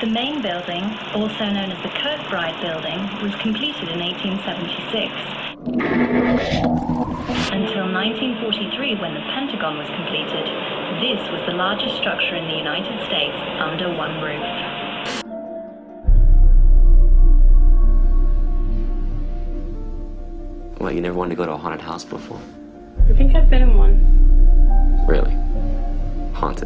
The main building, also known as the Kirkbride Building, was completed in 1876. Until 1943, when the Pentagon was completed, this was the largest structure in the United States under one roof. Well, you never wanted to go to a haunted house before? I think I've been in one. Really? Haunted?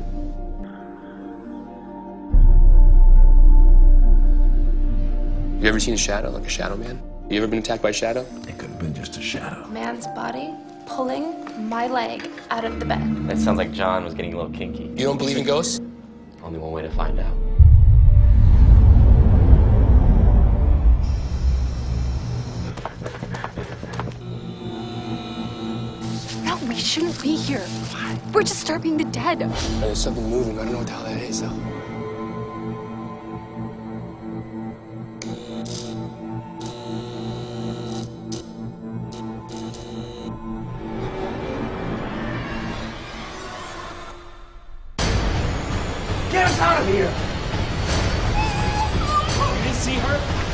You ever seen a shadow, like a shadow man? You ever been attacked by a shadow? It could have been just a shadow. Man's body pulling my leg out of the bed. That sounds like John was getting a little kinky. You don't believe in ghosts? Only one way to find out. No, we shouldn't be here. We're disturbing the dead. There's something moving. I don't know what the hell that is, though. Get us out of here! You didn't see her?